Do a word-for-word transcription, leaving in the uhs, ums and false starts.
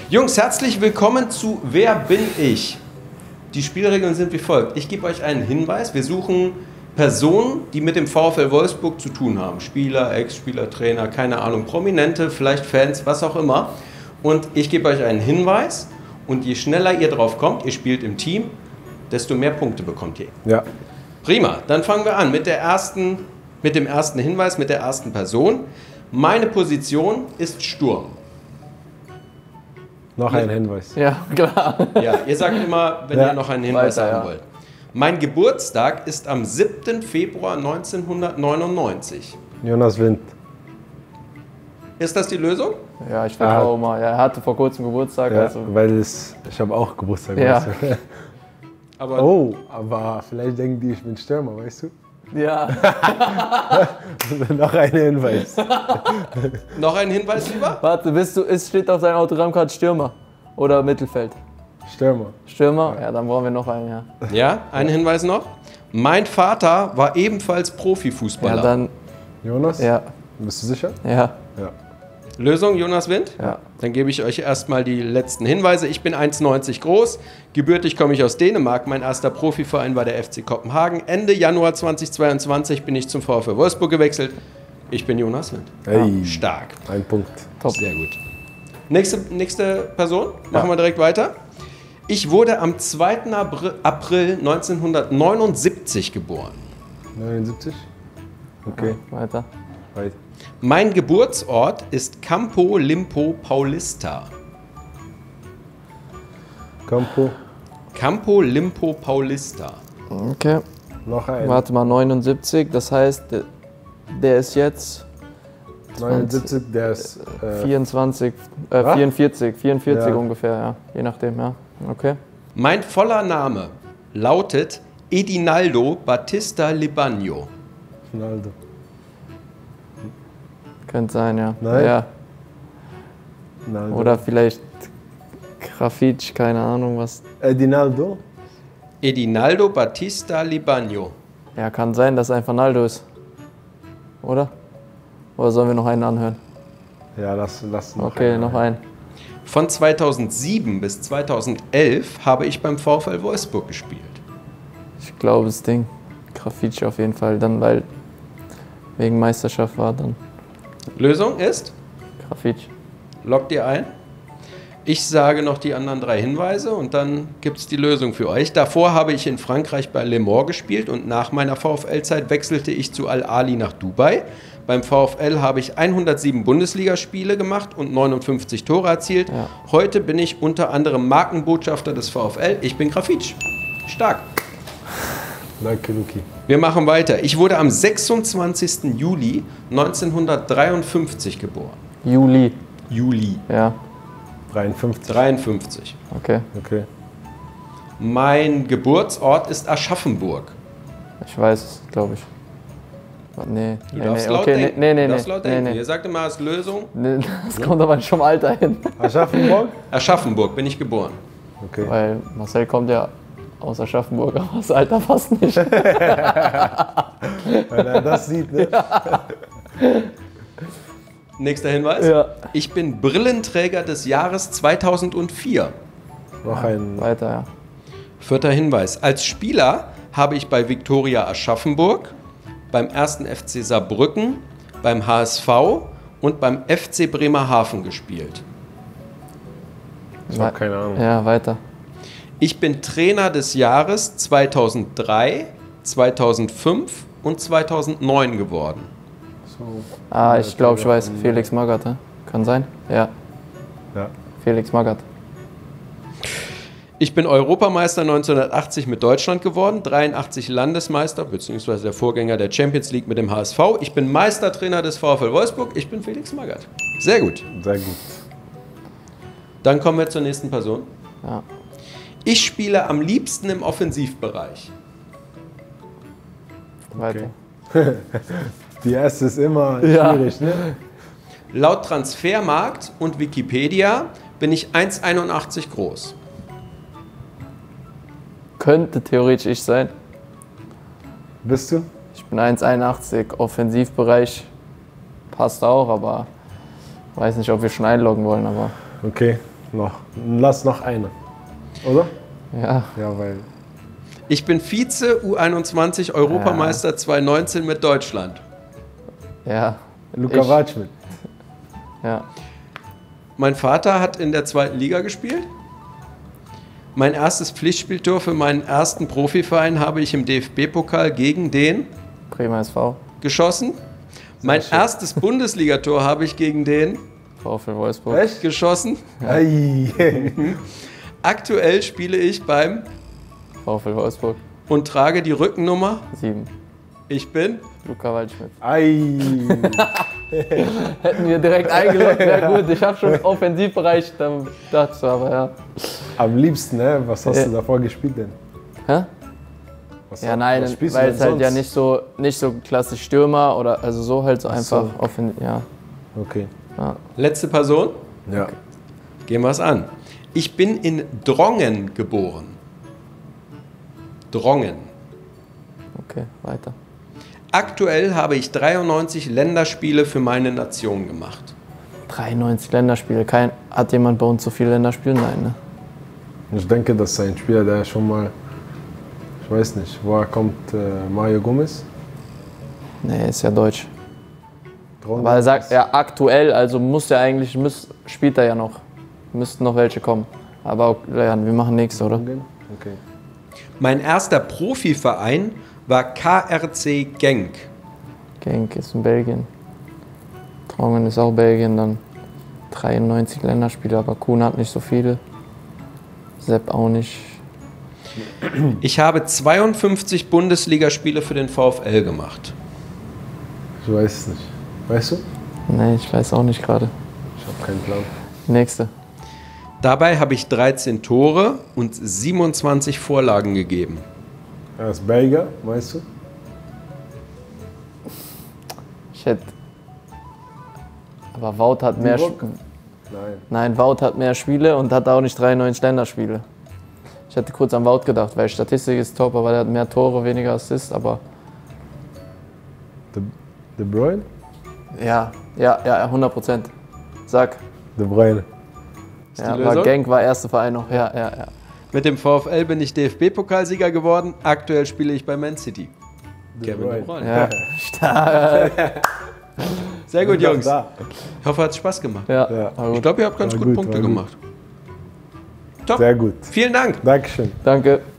Jungs, herzlich willkommen zu Wer bin ich? Die Spielregeln sind wie folgt. Ich gebe euch einen Hinweis. Wir suchen Personen, die mit dem VfL Wolfsburg zu tun haben. Spieler, Ex-Spieler, Trainer, keine Ahnung, Prominente, vielleicht Fans, was auch immer. Und ich gebe euch einen Hinweis. Und je schneller ihr drauf kommt, ihr spielt im Team, desto mehr Punkte bekommt ihr. Ja. Prima, dann fangen wir an mit, der ersten, mit dem ersten Hinweis, mit der ersten Person. Meine Position ist Sturm. Noch ein Hinweis. Ja, klar. Ja, ihr sagt immer, wenn Ja, ihr noch einen Hinweis weiter, haben ja. wollt. Mein Geburtstag ist am siebten Februar neunzehnhundertneunundneunzig. Jonas Wind. Ist das die Lösung? Ja, ich vertraue mal. Ja, er hatte vor kurzem Geburtstag. Ja, Also. weil es, ich habe auch Geburtstag. Ja. Weißt du? Aber Oh, aber vielleicht denken die, ich bin Stürmer, weißt du? Ja. Noch ein Hinweis. noch ein Hinweis lieber? Warte, bist du, es steht auf seiner Autogrammkarte Stürmer oder Mittelfeld? Stürmer. Stürmer? Ja, dann brauchen wir noch einen, ja. Ja, ein Hinweis noch. Mein Vater war ebenfalls Profifußballer. Ja, dann, Jonas? ja, Bist du sicher? ja, Ja. Lösung, Jonas Wind? ja. Dann gebe ich euch erstmal die letzten Hinweise. Ich bin eins neunzig groß, gebürtig komme ich aus Dänemark. Mein erster Profiverein war der F C Kopenhagen. Ende Januar zweitausendzweiundzwanzig bin ich zum VfL Wolfsburg gewechselt. Ich bin Jonas Wind. Hey. Stark. Ein Punkt. Top. Sehr gut. Nächste, nächste Person, machen Ja. wir direkt weiter. Ich wurde am zweiten April neunzehnhundertneunundsiebzig geboren. neunundsiebzig? Okay, Weiter. weiter. Mein Geburtsort ist Campo Limpo Paulista. Campo. Campo Limpo Paulista. Okay. Noch ein. Warte mal, neunundsiebzig, das heißt, der, der ist jetzt neunundsiebzig, der ist. Äh, vierundzwanzig, äh, Was? vierundvierzig, vierundvierzig Ja. ungefähr, ja. Je nachdem, ja. Okay. Mein voller Name lautet Edinaldo Batista Libano. Ronaldo. Könnte sein, ja. Nein? Ja. Ronaldo. Oder vielleicht Grafitsch, keine Ahnung was. Edinaldo? Edinaldo Batista Libano. Ja, kann sein, dass es einfach Naldo ist. Oder? Oder sollen wir noch einen anhören? Ja, lass, lass noch Okay, einen. noch einen. Von zweitausendsieben bis zweitausendelf habe ich beim VfL Wolfsburg gespielt. Ich glaube, das Ding. Grafitsch auf jeden Fall. Dann, weil wegen Meisterschaft war dann Lösung ist? Grafitsch. Loggt ihr ein? Ich sage noch die anderen drei Hinweise und dann gibt es die Lösung für euch. Davor habe ich in Frankreich bei Le Mans gespielt und nach meiner VfL-Zeit wechselte ich zu Al-Ahly nach Dubai. Beim VfL habe ich hundertsieben Bundesligaspiele gemacht und neunundfünfzig Tore erzielt. Ja. Heute bin ich unter anderem Markenbotschafter des VfL. Ich bin Grafitsch. Stark. Danke, Luki. Wir machen weiter. Ich wurde am sechsundzwanzigsten Juli neunzehnhundertdreiundfünfzig geboren. Juli. Juli Ja, dreiundfünfzig. dreiundfünfzig. okay. Okay. Mein Geburtsort ist Aschaffenburg. Ich weiß es, glaube ich. Warte, Nee, Du nee, darfst nee, laut okay, nee, denken. nee, nee, du darfst nee, laut nee, denken. nee. Ihr sagt immer als Lösung. Nee, das kommt aber schon im Alter hin. Aschaffenburg? Aschaffenburg bin ich geboren. Okay. Weil Marcel kommt ja aus Aschaffenburg, aber das Alter fast nicht. Wenn er das sieht, ne? Nächster Hinweis. Ja. Ich bin Brillenträger des Jahres zweitausendvier. Noch ein. Weiter, ja. Vierter Hinweis. Als Spieler habe ich bei Viktoria Aschaffenburg, beim ersten F C Saarbrücken, beim H S V und beim F C Bremerhaven gespielt. Ich habe keine Ahnung. Ja, weiter. Ich bin Trainer des Jahres zweitausenddrei, zweitausendfünf und zweitausendneun geworden. So. Ah, ich glaube, ich weiß. Felix Magath, ne? Kann sein? Ja, Ja. Felix Magath. Ich bin Europameister neunzehnhundertachtzig mit Deutschland geworden, dreiundachtzig Landesmeister bzw. der Vorgänger der Champions League mit dem H S V. Ich bin Meistertrainer des VfL Wolfsburg. Ich bin Felix Magath. Sehr gut. Sehr gut. Dann kommen wir zur nächsten Person. Ja. Ich spiele am liebsten im Offensivbereich. Weiter. Die erste ist immer Ja. schwierig, ne? Laut Transfermarkt und Wikipedia bin ich eins Komma einundachtzig groß. Könnte theoretisch ich sein. Bist du? Ich bin eins Komma einundachtzig, Offensivbereich passt auch, aber weiß nicht, ob wir schon einloggen wollen, aber Okay. Noch. Lass noch eine. Oder? Ja, Ja, weil. Ich bin Vize U einundzwanzig Europameister zwanzig neunzehn mit Deutschland. ja. Luka Ich- Waldschmidt. Ja. Mein Vater hat in der zweiten Liga gespielt. Mein erstes Pflichtspieltor für meinen ersten Profiverein habe ich im D F B-Pokal gegen den Bremer S V, geschossen. Mein schön. erstes Bundesligator habe ich gegen den VfL Wolfsburg. Echt? geschossen. Ei. Aktuell spiele ich beim VfL Wolfsburg, und trage die Rückennummer. sieben. Ich bin Luka Waldschmidt. Ei. Hätten wir direkt eingeloggt, wäre gut. Ich habe schon Offensivbereich, dann dachte ich so, aber ja. Am liebsten, ne? Was hast Ja. du davor gespielt denn? Hä? Was, Ja, nein, was spielst du weil denn es halt ja sonst? nicht so, nicht so klassisch Stürmer oder also so halt so einfach so. offen, ja. Okay. letzte Person. Ja. Gehen wir es an. Ich bin in Drongen geboren. Drongen. Okay, weiter. Aktuell habe ich dreiundneunzig Länderspiele für meine Nation gemacht. dreiundneunzig Länderspiele. Kein, hat jemand bei uns so viele Länderspiele? Nein, ne? Ich denke, das ist ein Spieler, der schon mal. Ich weiß nicht, woher kommt äh, Mario Gomez? Nee, ist ja deutsch. Drongen? Aber er sagt, ja, aktuell, also muss er eigentlich, muss, spielt er ja noch. Müssten noch welche kommen. Aber auch, ja, wir machen nächste, oder? Drongen? Okay. Mein erster Profiverein war K R C Genk. Genk ist in Belgien. Drongen ist auch Belgien, dann dreiundneunzig Länderspiele, aber Kuhn hat nicht so viele. Sepp auch nicht. Ich habe zweiundfünfzig Bundesligaspiele für den VfL gemacht. Ich weiß es nicht. Weißt du? Nee, ich weiß auch nicht gerade. Ich habe keinen Plan. Nächste. Dabei habe ich dreizehn Tore und siebenundzwanzig Vorlagen gegeben. Er ist Belgier, weißt du? Ich hätte. Aber Wout hat mehr. Divock? Sp- Nein. Nein, Wout hat mehr Spiele und hat auch nicht dreiundneunzig Länderspiele. Ich hätte kurz an Wout gedacht, weil Statistik ist top, aber der hat mehr Tore, weniger Assists, aber De, De Bruyne? ja, ja, ja, hundert Prozent. Sag. De Bruyne. die Ja, war Lösung? Genk war erste Verein noch. Ja, ja, ja. Mit dem VfL bin ich D F B-Pokalsieger geworden. Aktuell spiele ich bei Man City. De Kevin De Bruyne. Bruyne. Ja, stark. Sehr gut, Jungs. Da. Ich hoffe, hat Spaß gemacht. Ja, Ja. war Ich gut. glaube, ihr habt ganz War gut gut, Punkte war gut. gemacht. Top. Sehr gut. Vielen Dank. Dankeschön. Danke.